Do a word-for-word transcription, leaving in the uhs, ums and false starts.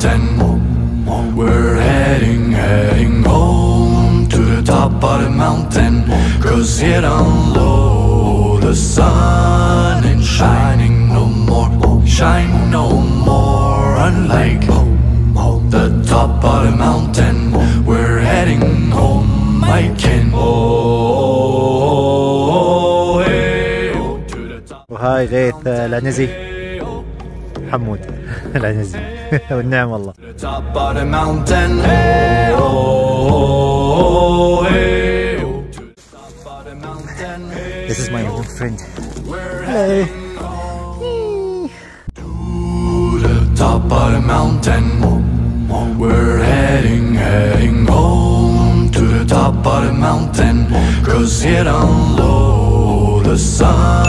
mountain. We're heading, heading home to the top of the mountain. Cause here down low the sun ain't shining no more, shine no more. Unlike the top of the mountain, we're heading home, I can. Oh, hey, oh, to the top. وهاي غيث العنزي حمود العنزي والنعم والله. Top of the mountain, hey, oh, hey, oh, to the top of the mountain. This is my new friend. Hello. To the top of the mountain, we're heading, heading home to the top of the mountain. Cause here down low the sun